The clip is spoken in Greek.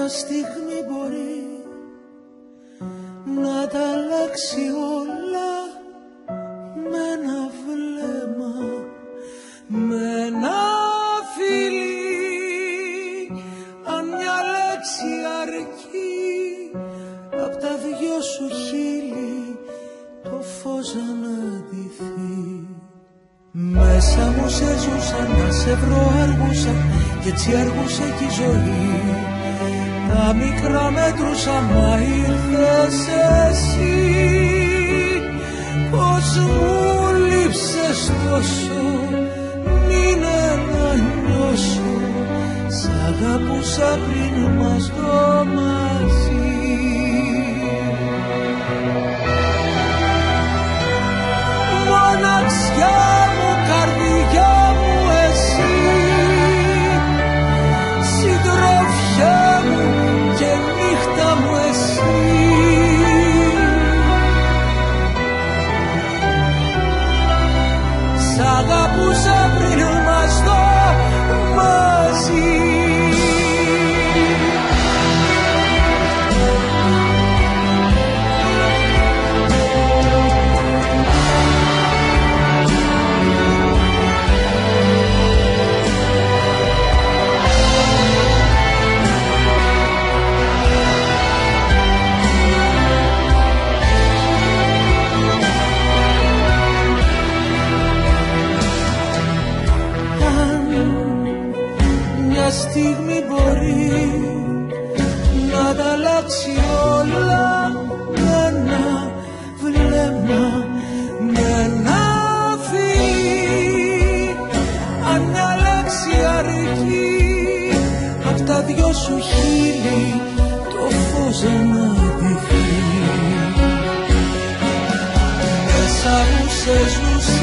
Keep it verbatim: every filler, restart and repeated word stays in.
Μια στιγμή μπορεί να τα αλλάξει όλα με ένα βλέμμα, με ένα φιλί. Αν μια λέξη αρκεί απ' τα δυο σου χείλη το φως αναδυθεί. Μέσα μου σε ζούσα, να σε βρω αργούσα κι έτσι αργούσε κι η ζωή. Τα μικρά μέτρουσα μα ήρθες εσύ. Πως μου λείψες τόσο, μείνε να νιώσω. Σ' αγαπούσα πριν μας δω μαζί. Μοναξιά μου, καρδιά μου εσύ, συντροφιά μου και νύχτα μου εσύ. Σ' αγαπούσα πριν μας δω μαζί. Στιγμή μπορεί να τα αλλάξει όλα με ένα βλέμμα, με ένα φιλί. Αν μια λέξη αρκεί απ' τα δυο σου χείλη το φως αναδυθεί. Μέσα μου σε ζούσα